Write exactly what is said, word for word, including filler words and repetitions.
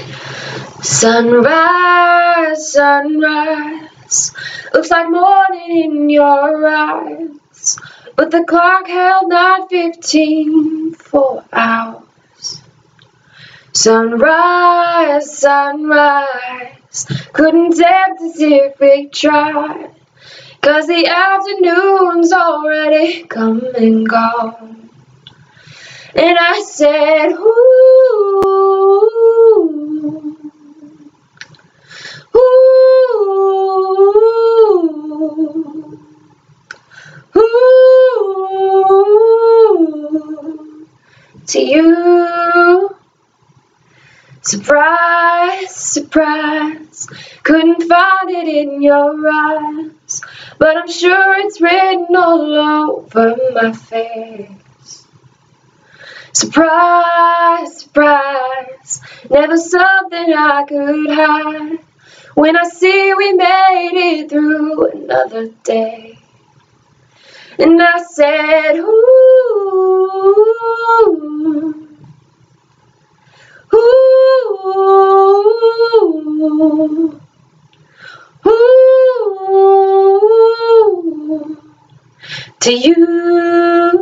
Sunrise, sunrise, looks like morning in your eyes, but the clock held nine fifteen for hours. Sunrise, sunrise, couldn't tempt us if we tried, 'cause the afternoon's already come and gone. And I said, ooh, ooh, ooh, to you. Surprise, surprise, couldn't find it in your eyes, but I'm sure it's written all over my face. Surprise, surprise, never something I could hide, when I see we made it through another day. And I said, ooh, ooh, ooh, to you.